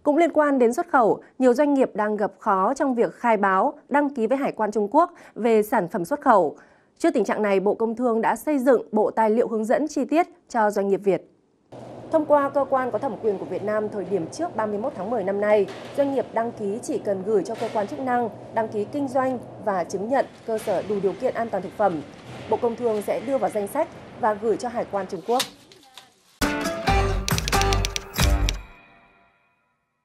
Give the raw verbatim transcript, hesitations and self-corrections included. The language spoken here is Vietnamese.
Cũng liên quan đến xuất khẩu, nhiều doanh nghiệp đang gặp khó trong việc khai báo, đăng ký với Hải quan Trung Quốc về sản phẩm xuất khẩu. Trước tình trạng này, Bộ Công Thương đã xây dựng bộ tài liệu hướng dẫn chi tiết cho doanh nghiệp Việt. Thông qua cơ quan có thẩm quyền của Việt Nam thời điểm trước ba mươi mốt tháng mười năm nay, doanh nghiệp đăng ký chỉ cần gửi cho cơ quan chức năng đăng ký kinh doanh và chứng nhận cơ sở đủ điều kiện an toàn thực phẩm. Bộ Công Thương sẽ đưa vào danh sách và gửi cho Hải quan Trung Quốc.